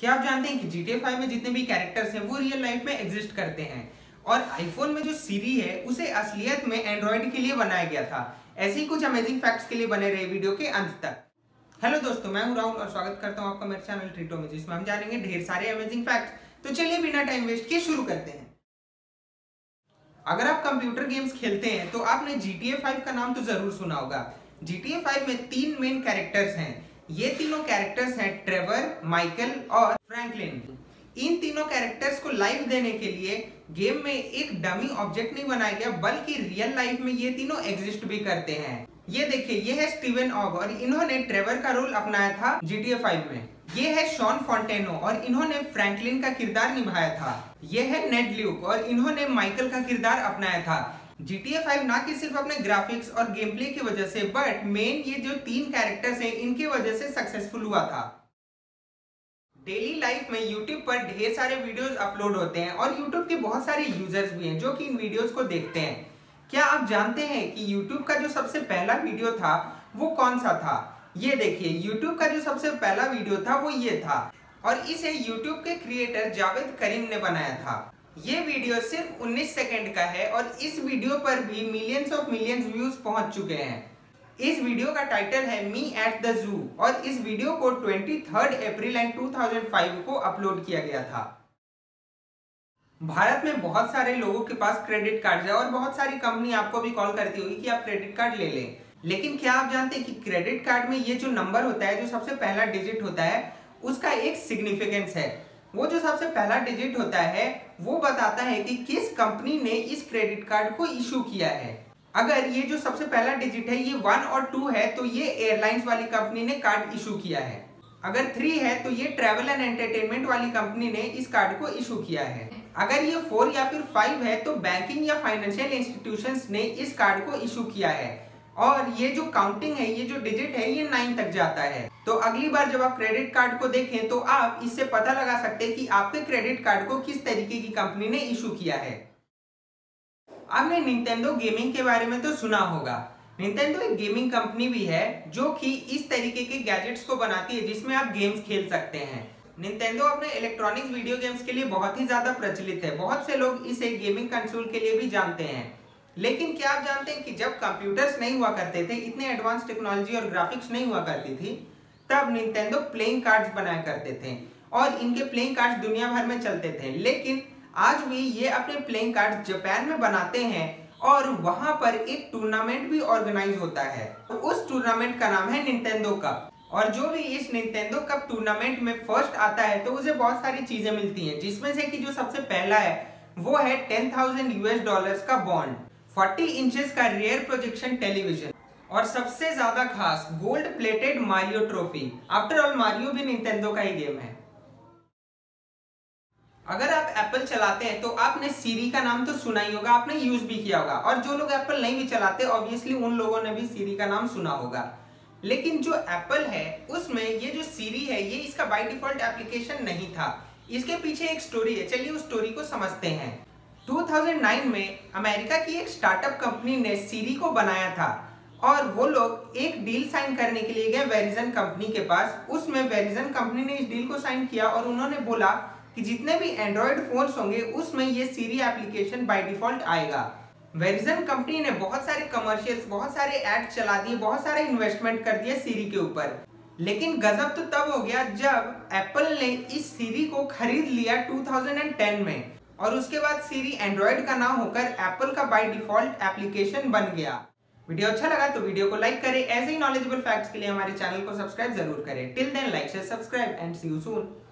क्या आप जानते हैं कि GTA 5 में जितने भी कैरेक्टर्स हैं वो रियल लाइफ में एग्जिस्ट करते हैं और आईफोन में जो सीरी है उसे असलियत में एंड्रॉइड के लिए बनाया गया था। ऐसे ही कुछ अमेजिंग फैक्ट्स के लिए बने रहे वीडियो के अंत तक। हेलो दोस्तों, मैं हूं राहुल और स्वागत करता हूं आपका मेरे चैनल ट्रीटो में, जिसमें हम जानेंगे ढेर सारे अमेजिंग फैक्ट्स। तो चलिए बिना टाइम वेस्ट किए शुरू करते हैं। अगर आप कंप्यूटर गेम्स खेलते हैं तो आपने GTA 5 का नाम तो जरूर सुना होगा। GTA 5 में 3 मेन कैरेक्टर्स हैं। ये तीनों कैरेक्टर्स हैं ट्रेवर, माइकल और फ्रैंकलिन। इन तीनों कैरेक्टर्स को लाइफ देने के लिए गेम में एक डमी ऑब्जेक्ट नहीं बनाया गया, बल्कि रियल लाइफ में ये तीनों एग्जिस्ट भी करते हैं। ये देखिए, ये है स्टीवन ऑग और इन्होंने ट्रेवर का रोल अपनाया था GTA 5 में। ये है शॉन फॉन्टेनो और इन्होंने फ्रैंकलिन का किरदार निभाया था। ये है नेड ल्यूक और इन्होंने माइकल का किरदार अपनाया था। GTA 5 ना कि सिर्फ अपने ग्राफिक्स और गेम प्ले की वजह से, बट मेन ये जो 3 कैरेक्टर्स हैं इनकी वजह से सक्सेसफुल हुआ था। डेली लाइफ में YouTube पर ढेर सारे वीडियोस अपलोड होते हैं और YouTube के बहुत सारे यूजर्स भी हैं जो कि इन वीडियोस को देखते हैं। क्या आप जानते हैं कि YouTube का जो सबसे पहला वीडियो था वो कौन सा था? ये देखिए, YouTube का जो सबसे पहला वीडियो था वो ये था और इसे YouTube के क्रिएटर जावेद करीम ने बनाया था। ये वीडियो सिर्फ 19 सेकंड का है और इस वीडियो पर भी मिलियंस ऑफ मिलियंस व्यूज पहुंच चुके हैं। इस वीडियो का टाइटल है मी एट द जू और इस वीडियो को 23 अप्रैल 2005 को अपलोड किया गया था। भारत में बहुत सारे लोगों के पास क्रेडिट कार्ड है और बहुत सारी कंपनी आपको भी कॉल करती होगी कि आप क्रेडिट कार्ड ले लें। लेकिन क्या आप जानते हैं कि क्रेडिट कार्ड में ये जो नंबर होता है, जो सबसे पहला डिजिट होता है, उसका एक सिग्निफिकेंस है। वो जो सबसे पहला डिजिट होता है वो बताता है कि किस कंपनी ने इस क्रेडिट कार्ड को इशू किया है। अगर ये जो सबसे पहला डिजिट है ये 1 और 2 है तो ये एयरलाइंस वाली कंपनी ने कार्ड इशू किया है। अगर 3 है तो ये ट्रैवल एंड एंटरटेनमेंट वाली कंपनी ने इस कार्ड को इशू किया है। अगर ये 4 या फिर 5 है तो बैंकिंग या फाइनेंशियल इंस्टीट्यूशंस ने इस कार्ड को इशू किया है। और ये जो काउंटिंग है, ये जो डिजिट है, ये 9 तक जाता है। तो अगली बार जब आप क्रेडिट कार्ड को देखें तो आप इससे पता लगा सकते हैं कि आपके क्रेडिट कार्ड को किस तरीके की कंपनी ने इशू किया है। आपने निंटेंडो गेमिंग के बारे में तो सुना होगा। निंटेंडो एक गेमिंग कंपनी भी है जो कि इस तरीके के गैजेट्स को बनाती है जिसमें आप गेम्स खेल सकते हैं। निंटेंडो अपने इलेक्ट्रॉनिक्स वीडियो गेम्स के लिए बहुत ही ज्यादा प्रचलित है। बहुत से लोग इसे गेमिंग कंसोल के लिए भी जानते हैं। लेकिन क्या आप जानते हैं कि जब कंप्यूटर्स नहीं हुआ करते थे, इतने एडवांस टेक्नोलॉजी और ग्राफिक्स नहीं हुआ करती थी, तब निंटेंडो प्लेइंग कार्ड्स बनाया करते थे और इनके प्लेइंग कार्ड्स दुनिया भर में चलते थे। लेकिन आज भी ये अपने प्लेइंग कार्ड्स जापान में बनाते हैं और वहां पर एक टूर्नामेंट भी ऑर्गेनाइज होता है। तो उस टूर्नामेंट का नाम है निंटेंडो कप और जो भी इस निंटेंडो कप टूर्नामेंट में फर्स्ट आता है तो उसे बहुत सारी चीजें मिलती हैं, जिसमें से कि जो सबसे पहला है वो है $10,000 का बॉन्ड, 40 इंचेस का रियर प्रोजेक्शन टेलीविजन और सबसे ज्यादा खास gold plated Mario trophy. After all Mario भी निंटेंडो का ही गेम है। अगर आप एप्पल चलाते हैं तो आपने सीरी का नाम तो सुना ही होगा, आपने यूज भी किया होगा। और जो लोग एप्पल नहीं भी चलाते, ऑब्वियसली उन लोगों ने भी सीरी का नाम सुना होगा। लेकिन जो एप्पल है उसमें ये जो सीरी है ये इसका बाय डिफॉल्ट एप्लीकेशन नहीं था। इसके पीछे एक स्टोरी है, चलिए उस स्टोरी को समझते हैं। 2009 में अमेरिका की एक स्टार्टअप कंपनी ने सीरी को बनाया था और वो लोग एक डील साइन करने के लिए गए वेरिजन कंपनी के पास। उसमें वेरिजन कंपनी ने इस डील को साइन किया और उन्होंने बोला कि जितने भी एंड्रॉइड फोन्स होंगे उसमें ये सीरी एप्लीकेशन बाय डिफॉल्ट आएगा। वेरिजन कंपनी ने बहुत सारे कमर्शियल्स, बहुत सारे एड चला दिए, बहुत सारे इन्वेस्टमेंट कर दिया सीरी के ऊपर। लेकिन गजब तो तब हो गया जब एप्पल ने इस सीरी को खरीद लिया 2010 में और उसके बाद सीरी एंड्रॉइड का ना होकर एप्पल का बाय डिफॉल्ट एप्लीकेशन बन गया। वीडियो अच्छा लगा तो वीडियो को लाइक करें। ऐसे ही नॉलेजेबल फैक्ट्स के लिए हमारे चैनल को सब्सक्राइब जरूर करें। Till then like share subscribe and see you soon.